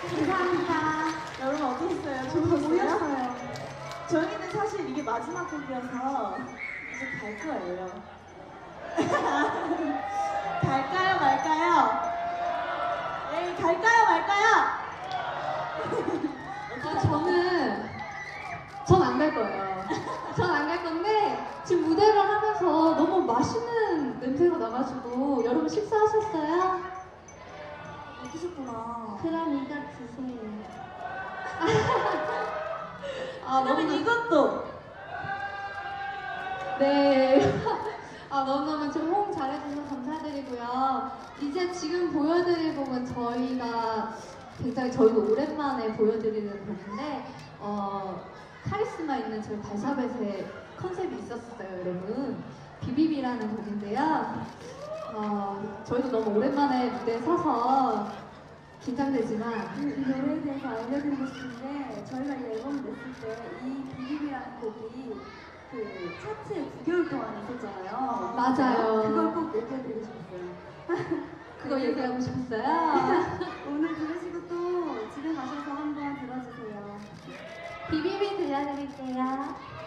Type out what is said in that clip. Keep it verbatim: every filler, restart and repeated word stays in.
감사합니다. 여러분 어떠셨어요? 좋으셨어요? 저희는 사실 이게 마지막 곡이어서 이제 갈 거예요. 갈까요 말까요? 에이, 갈까요 말까요? 아, 저는 전 안 갈 거예요. 전 안 갈 건데 지금 무대를 하면서 너무 맛있는 냄새가 나가지고 여러분 식사하셨어요? 못 드셨구나. 그럼 이거 드세요. 아, 그러면 이것도. 네. 아, 너무너무 좀 호응 잘해주셔서 감사드리고요. 이제 지금 보여드릴 곡은 저희가 굉장히 저희도 오랜만에 보여드리는 곡인데 어, 카리스마 있는 저희 발사벳의 컨셉이 있었어요, 여러분. 비비비라는 곡인데요. 어, 저희도 너무 오랜만에 무대에 서서 긴장되지만 이 노래에 대해서 알려드리고 싶은데 저희가 이 앨범을 냈을 때 이 비비비라는 곡이 그 차트에 구 개월 동안 있었잖아요. 맞아요. 그걸 꼭 얘기해드리고 싶었어요. 그거 얘기하고 싶었어요. 오늘 들으시고 또 집에 가셔서 한번 들어주세요. 비비비 들려드릴게요.